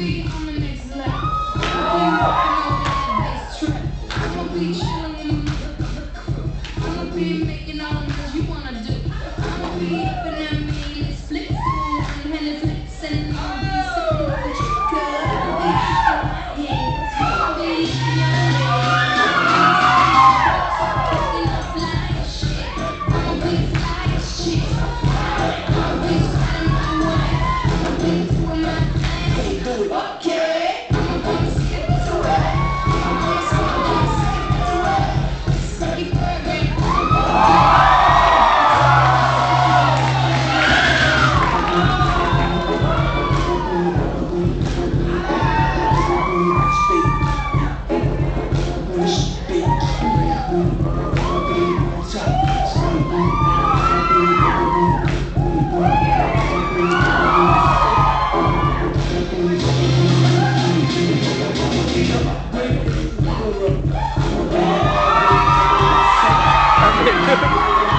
be on the next level. I'ma be rocking over that bass track. I'ma be chilling with the crew. I'ma be making all the moves you wanna do. I'ma be up in that mean split and hand flips and I'll be sipping on what you got. I'll be kicking my heels. I'll be lifting your legs. Kicking up like shit. I'ma be fly as shit. I'ma be spreading my wings. I'ma be doing my thing. Okay. I'ma be skip to it. I'ma skip to it. Skip program. Okay.